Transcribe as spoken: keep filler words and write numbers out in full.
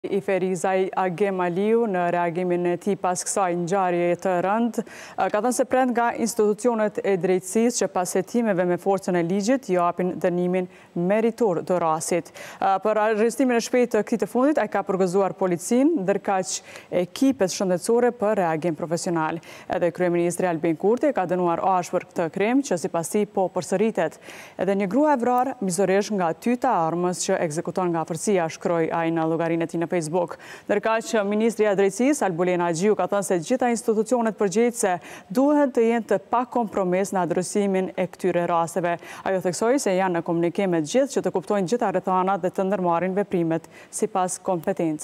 I Ferizaj Agemaliu në reagimin e tij pas kësaj ngjarjeje të rëndë, ka thënë se pret nga institucionet e drejtësisë që pas hetimeve me forcën e ligjit japin dënimin meritor të rastit. Për arrestimin e shpejtë të këtij të fundit, ai ka përgëzuar policinë, ndërkaq ekipet shëndetësore për reagim profesional. Edhe kryeministri Albin Kurti ka dënuar ashpër këtë krim që sipas tij po përsëritet. Edhe një grua e vrarë mizoresh nga tyta e armës që ekzekuton nga afërsia, shkroi ai në llogarinë e tij në Facebook. Ndërkaq ministri i drejtësisë Albulena Xhiu ka thënë se gjitha institucionet përgjegjëse duhen të jenë të pakompromis në adresimin e këtyre rasteve. Ajo theksoi se janë në komunikim me të gjithë që të kuptojnë gjitha rrethanat dhe të ndërmarrin veprimet sipas kompetencës.